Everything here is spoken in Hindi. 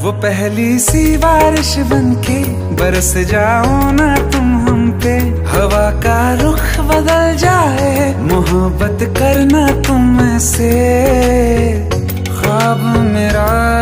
वो पहली सी बारिश बनके बरस जाओ ना तुम हम पे, हवा का रुख बदल जाए, मोहब्बत करना तुम से, ख्वाब मेरा